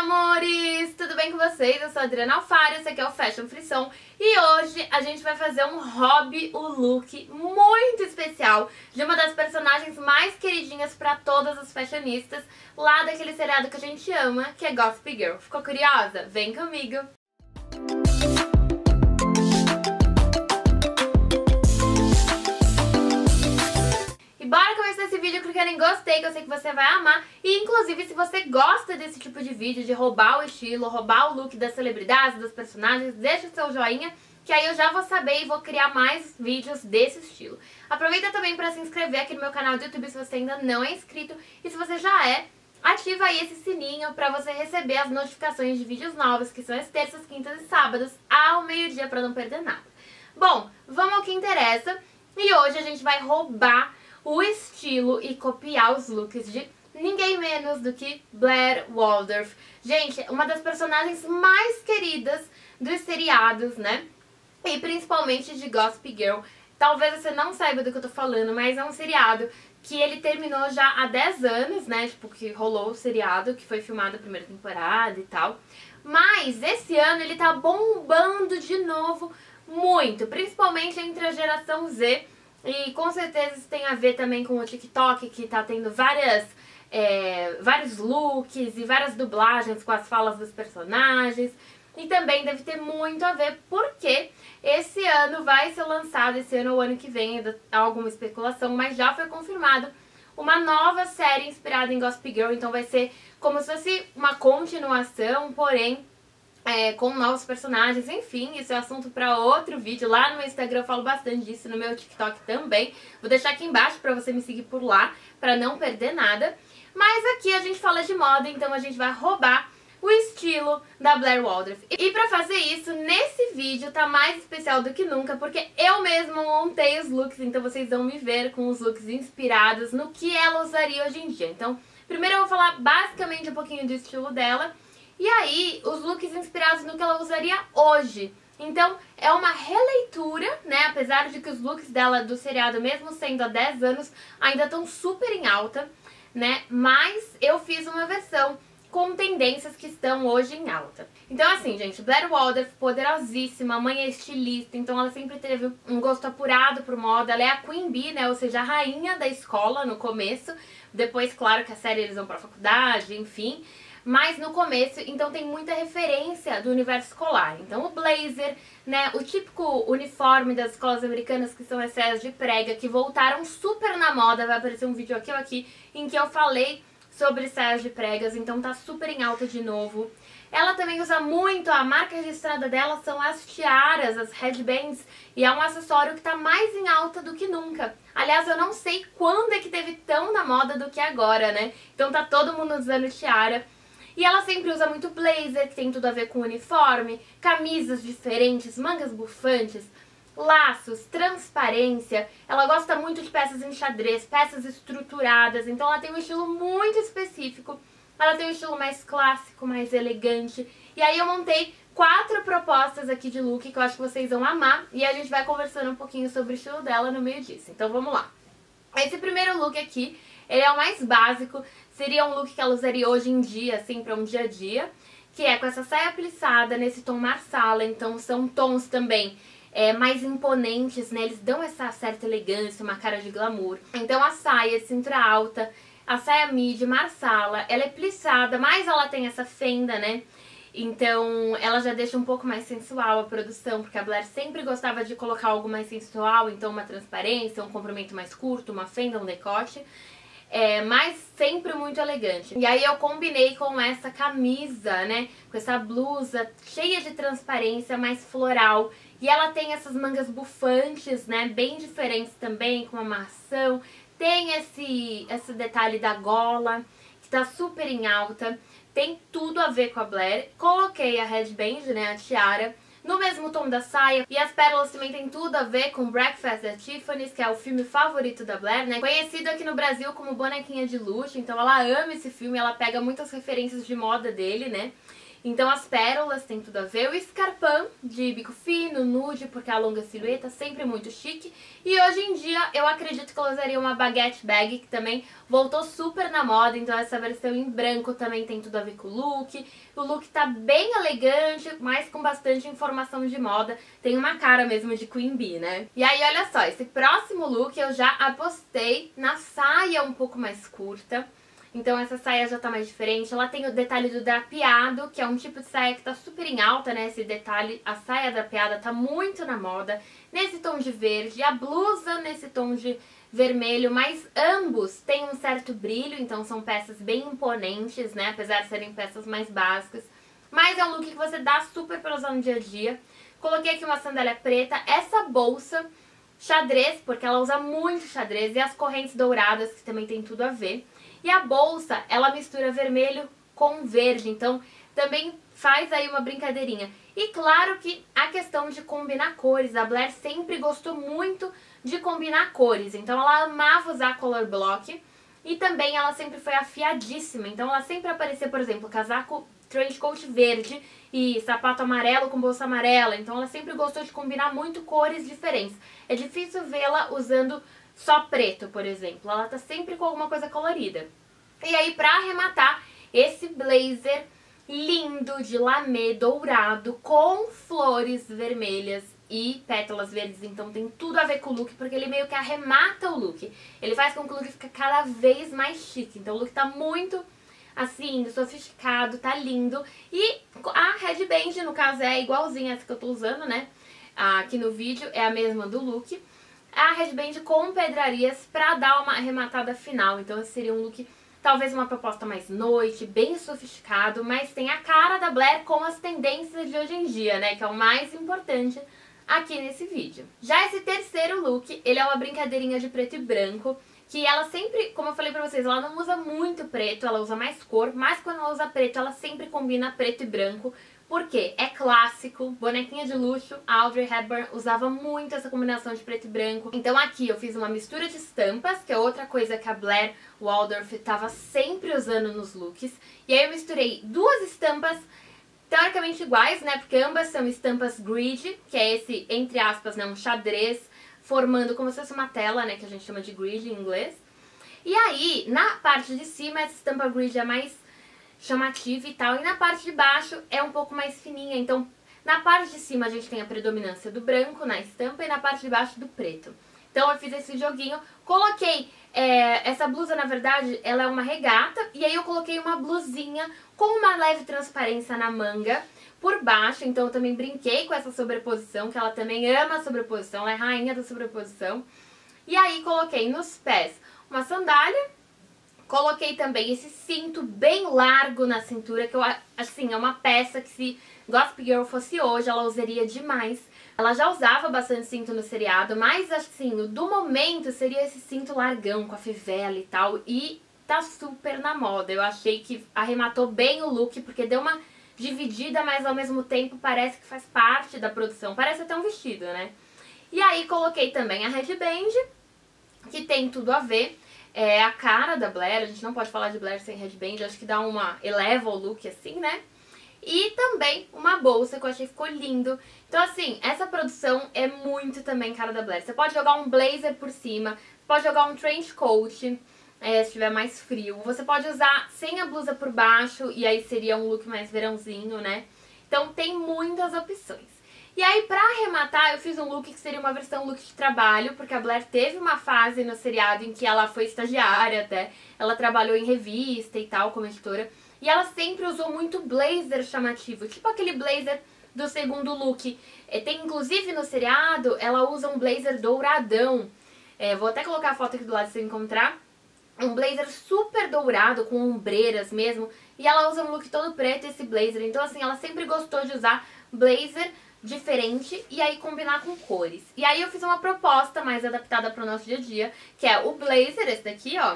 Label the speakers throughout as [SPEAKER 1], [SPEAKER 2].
[SPEAKER 1] amores! Tudo bem com vocês? Eu sou a Adriana Alfaro, esse aqui é o Fashion Frição e hoje a gente vai fazer um hobby, o look muito especial de uma das personagens mais queridinhas pra todas as fashionistas lá daquele seriado que a gente ama, que é Gossip Girl. Ficou curiosa? Vem comigo! Bora começar esse vídeo clicando em gostei, que eu sei que você vai amar. E inclusive, se você gosta desse tipo de vídeo, de roubar o estilo, roubar o look das celebridades, dos personagens, deixa o seu joinha, que aí eu já vou saber e vou criar mais vídeos desse estilo. Aproveita também para se inscrever aqui no meu canal do YouTube se você ainda não é inscrito. E se você já é, ativa aí esse sininho para você receber as notificações de vídeos novos, que são as terças, quintas e sábados, ao meio-dia, para não perder nada. Bom, vamos ao que interessa. E hoje a gente vai roubar o estilo e copiar os looks de ninguém menos do que Blair Waldorf. Gente, uma das personagens mais queridas dos seriados, né? E principalmente de Gossip Girl. Talvez você não saiba do que eu tô falando, mas é um seriado que ele terminou já há 10 anos, né? Tipo, que rolou o seriado, que foi filmado a primeira temporada e tal. Mas esse ano ele tá bombando de novo muito, principalmente entre a geração Z. E com certeza isso tem a ver também com o TikTok, que tá tendo vários looks e várias dublagens com as falas dos personagens. E também deve ter muito a ver porque esse ano vai ser lançado, esse ano ou ano que vem, ainda há alguma especulação, mas já foi confirmado uma nova série inspirada em Gossip Girl. Então vai ser como se fosse uma continuação, porém com novos personagens, enfim, isso é assunto para outro vídeo. Lá no meu Instagram eu falo bastante disso, no meu TikTok também. Vou deixar aqui embaixo para você me seguir por lá, para não perder nada. Mas aqui a gente fala de moda, então a gente vai roubar o estilo da Blair Waldorf. E pra fazer isso, nesse vídeo tá mais especial do que nunca, porque eu mesma montei os looks, então vocês vão me ver com os looks inspirados no que ela usaria hoje em dia. Então, primeiro eu vou falar basicamente um pouquinho do estilo dela, e aí, os looks inspirados no que ela usaria hoje. Então, é uma releitura, né? Apesar de que os looks dela do seriado, mesmo sendo há 10 anos, ainda estão super em alta, né? Mas eu fiz uma versão com tendências que estão hoje em alta. Então assim, gente, Blair Waldorf, poderosíssima, mãe é estilista, então ela sempre teve um gosto apurado por moda. Ela é a Queen Bee, né? Ou seja, a rainha da escola no começo. Depois, claro que a série eles vão pra faculdade, enfim. Mas no começo, então tem muita referência do universo escolar. Então o blazer, né, o típico uniforme das escolas americanas, que são as saias de prega, que voltaram super na moda. Vai aparecer um vídeo aqui ou aqui em que eu falei sobre saias de pregas, então tá super em alta de novo. Ela também usa muito, a marca registrada dela são as tiaras, as headbands, e é um acessório que tá mais em alta do que nunca. Aliás, eu não sei quando é que teve tão na moda do que agora, né? Então tá todo mundo usando tiara. E ela sempre usa muito blazer, que tem tudo a ver com uniforme, camisas diferentes, mangas bufantes, laços, transparência. Ela gosta muito de peças em xadrez, peças estruturadas, então ela tem um estilo muito específico. Ela tem um estilo mais clássico, mais elegante. E aí eu montei 4 propostas aqui de look que eu acho que vocês vão amar. E a gente vai conversando um pouquinho sobre o estilo dela no meio disso. Então vamos lá. Esse primeiro look aqui, ele é o mais básico. Seria um look que ela usaria hoje em dia, assim, pra um dia a dia. Que é com essa saia plissada, nesse tom marsala. Então são tons também mais imponentes, né? Eles dão essa certa elegância, uma cara de glamour. Então a saia de cintura alta, a saia midi, marsala, ela é plissada, mas ela tem essa fenda, né? Então ela já deixa um pouco mais sensual a produção, porque a Blair sempre gostava de colocar algo mais sensual, então uma transparência, um comprimento mais curto, uma fenda, um decote. Mas sempre muito elegante. E aí eu combinei com essa camisa, né? Com essa blusa cheia de transparência, mais floral. E ela tem essas mangas bufantes, né? Bem diferentes também, com amarração. Tem esse detalhe da gola, que tá super em alta. Tem tudo a ver com a Blair. Coloquei a headband, né? A tiara, no mesmo tom da saia. E as pérolas também tem tudo a ver com Breakfast at Tiffany's, que é o filme favorito da Blair, né? Conhecido aqui no Brasil como Bonequinha de Luxo. Então ela ama esse filme, ela pega muitas referências de moda dele, né? Então as pérolas tem tudo a ver. O escarpão de bico fino, nude, porque alonga a silhueta, sempre muito chique. E hoje em dia eu acredito que eu usaria uma baguette bag, que também voltou super na moda. Então essa versão em branco também tem tudo a ver com o look. O look tá bem elegante, mas com bastante informação de moda. Tem uma cara mesmo de Queen Bee, né? E aí olha só, esse próximo look eu já apostei na saia um pouco mais curta. Então essa saia já tá mais diferente, ela tem o detalhe do drapeado, que é um tipo de saia que tá super em alta, né, esse detalhe, a saia drapeada tá muito na moda, nesse tom de verde, a blusa nesse tom de vermelho, mas ambos têm um certo brilho, então são peças bem imponentes, né, apesar de serem peças mais básicas, mas é um look que você dá super pra usar no dia a dia. Coloquei aqui uma sandália preta, essa bolsa xadrez, porque ela usa muito xadrez, e as correntes douradas, que também tem tudo a ver. E a bolsa, ela mistura vermelho com verde, então também faz aí uma brincadeirinha. E claro que a questão de combinar cores, a Blair sempre gostou muito de combinar cores, então ela amava usar color block e também ela sempre foi afiadíssima, então ela sempre aparecia, por exemplo, casaco trench coat verde e sapato amarelo com bolsa amarela, então ela sempre gostou de combinar muito cores diferentes. É difícil vê-la usando só preto, por exemplo, ela tá sempre com alguma coisa colorida. E aí, pra arrematar, esse blazer lindo de lamê dourado com flores vermelhas e pétalas verdes, então tem tudo a ver com o look, porque ele meio que arremata o look. Ele faz com que o look fique cada vez mais chique, então o look tá muito, assim, sofisticado, tá lindo. E a headband, no caso, é igualzinha essa que eu tô usando, né, aqui no vídeo, é a mesma do look. A headband com pedrarias pra dar uma arrematada final, então esse seria um look, talvez uma proposta mais noite, bem sofisticado, mas tem a cara da Blair com as tendências de hoje em dia, né, que é o mais importante aqui nesse vídeo. Já esse terceiro look, ele é uma brincadeirinha de preto e branco, que ela sempre, como eu falei pra vocês, ela não usa muito preto, ela usa mais cor, mas quando ela usa preto, ela sempre combina preto e branco. Por quê? É clássico, bonequinha de luxo, a Audrey Hepburn usava muito essa combinação de preto e branco. Então aqui eu fiz uma mistura de estampas, que é outra coisa que a Blair Waldorf estava sempre usando nos looks. E aí eu misturei duas estampas teoricamente iguais, né, porque ambas são estampas grid, que é esse, entre aspas, né, um xadrez, formando como se fosse uma tela, né, que a gente chama de grid em inglês. E aí, na parte de cima, essa estampa grid é mais chamativa e tal, e na parte de baixo é um pouco mais fininha, então na parte de cima a gente tem a predominância do branco na estampa e na parte de baixo do preto. Então eu fiz esse joguinho, coloquei, essa blusa na verdade ela é uma regata, e aí eu coloquei uma blusinha com uma leve transparência na manga por baixo, então eu também brinquei com essa sobreposição, que ela também ama a sobreposição, ela é rainha da sobreposição. E aí coloquei nos pés uma sandália. Coloquei também esse cinto bem largo na cintura, que eu, assim, é uma peça que se Gossip Girl fosse hoje, ela usaria demais. Ela já usava bastante cinto no seriado, mas assim, o do momento seria esse cinto largão, com a fivela e tal, e tá super na moda. Eu achei que arrematou bem o look, porque deu uma dividida, mas ao mesmo tempo parece que faz parte da produção, parece até um vestido, né? E aí coloquei também a headband, que tem tudo a ver. É a cara da Blair, a gente não pode falar de Blair sem headband, acho que dá uma, eleva o look assim, né? E também uma bolsa que eu achei que ficou lindo. Então assim, essa produção é muito também cara da Blair. Você pode jogar um blazer por cima, pode jogar um trench coat, se estiver mais frio. Você pode usar sem a blusa por baixo, e aí seria um look mais verãozinho, né? Então tem muitas opções. E aí, pra arrematar, eu fiz um look que seria uma versão look de trabalho, porque a Blair teve uma fase no seriado em que ela foi estagiária até, ela trabalhou em revista e tal, como editora, e ela sempre usou muito blazer chamativo, tipo aquele blazer do segundo look. Tem inclusive no seriado, ela usa um blazer douradão, vou até colocar a foto aqui do lado se você encontrar, um blazer super dourado, com ombreiras mesmo, e ela usa um look todo preto esse blazer, então assim, ela sempre gostou de usar blazer diferente e aí combinar com cores. E aí eu fiz uma proposta mais adaptada para o nosso dia a dia, que é o blazer, esse daqui, ó,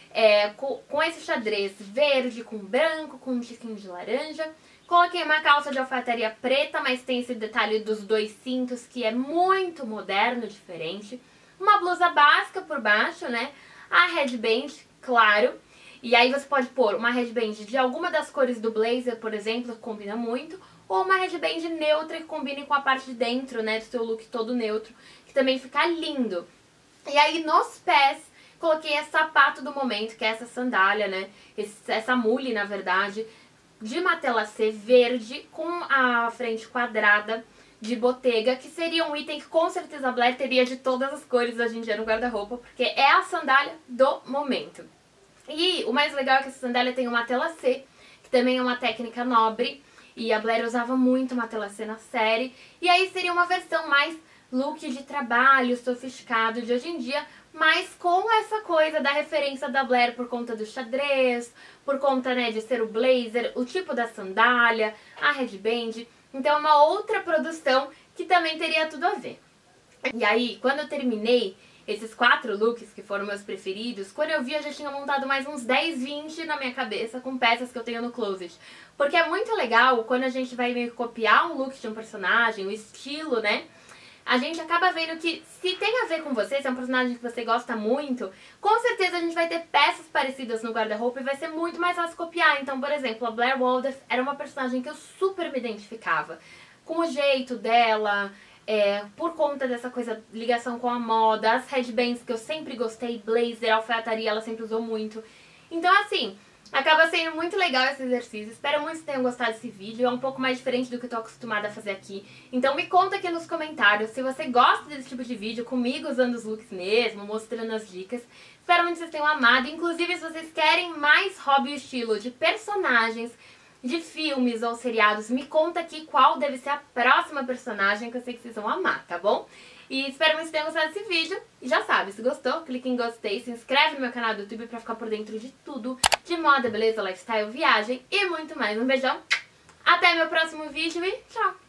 [SPEAKER 1] com esse xadrez verde, com branco, com um tiquinho de laranja. Coloquei uma calça de alfaiataria preta, mas tem esse detalhe dos dois cintos que é muito moderno, diferente. Uma blusa básica por baixo, né? A headband, claro. E aí você pode pôr uma headband de alguma das cores do blazer, por exemplo, que combina muito, ou uma headband neutra que combine com a parte de dentro, né, do seu look todo neutro, que também fica lindo. E aí nos pés, coloquei esse sapato do momento, que é essa sandália, né, essa mule, na verdade, de matelassé verde com a frente quadrada de Bottega, que seria um item que com certeza a Blair teria de todas as cores hoje em dia no guarda-roupa, porque é a sandália do momento. E o mais legal é que essa sandália tem um matelassé, que também é uma técnica nobre, e a Blair usava muito matelassé na série, e aí seria uma versão mais look de trabalho, sofisticado de hoje em dia, mas com essa coisa da referência da Blair por conta do xadrez, por conta, né, de ser o blazer, o tipo da sandália, a headband. Então é uma outra produção que também teria tudo a ver. E aí, quando eu terminei esses 4 looks que foram meus preferidos, quando eu vi eu já tinha montado mais uns 10, 20 na minha cabeça com peças que eu tenho no closet. Porque é muito legal quando a gente vai meio que copiar um look de um personagem, o estilo, né? A gente acaba vendo que se tem a ver com você, se é um personagem que você gosta muito, com certeza a gente vai ter peças parecidas no guarda-roupa e vai ser muito mais fácil copiar. Então, por exemplo, a Blair Waldorf era uma personagem que eu super me identificava. Com o jeito dela, por conta dessa coisa, ligação com a moda, as headbands que eu sempre gostei, blazer, alfaiataria, ela sempre usou muito. Então, assim, acaba sendo muito legal esse exercício. Espero muito que tenham gostado desse vídeo. É um pouco mais diferente do que eu tô acostumada a fazer aqui. Então me conta aqui nos comentários se você gosta desse tipo de vídeo, comigo usando os looks mesmo, mostrando as dicas. Espero muito que vocês tenham amado. Inclusive, se vocês querem mais hobby e estilo de personagens, de filmes ou seriados, me conta aqui qual deve ser a próxima personagem, que eu sei que vocês vão amar, tá bom? E espero muito que tenham gostado desse vídeo. E já sabe, se gostou, clique em gostei, se inscreve no meu canal do YouTube pra ficar por dentro de tudo, de moda, beleza, lifestyle, viagem e muito mais. Um beijão, até meu próximo vídeo e tchau!